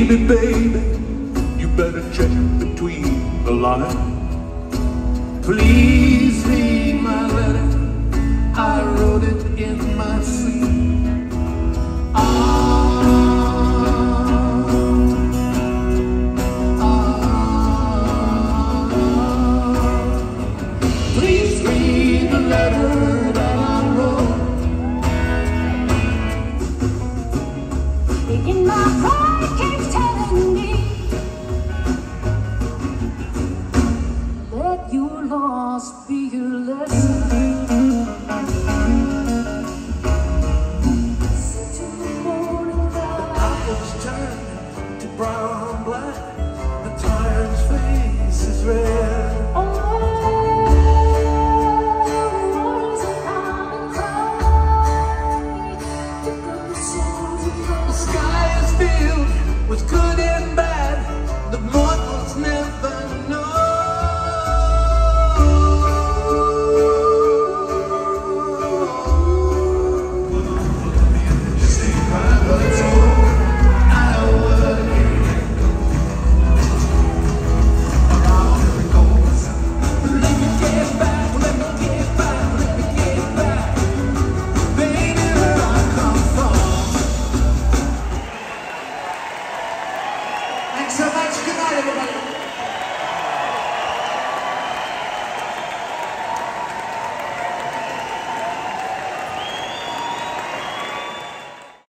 Baby, baby, you better check between the lines. Please read my letter, I wrote it in my sleep. Please read the letter that I wrote. In my pride keeps telling me let your loss be your lesson. Such a morning light. Apples turn to brown black, the tired's face is red. Oh, words are coming cry to go souls of The sky is filled with good and bad, the mortals never know. Thanks so much. Good night, everybody.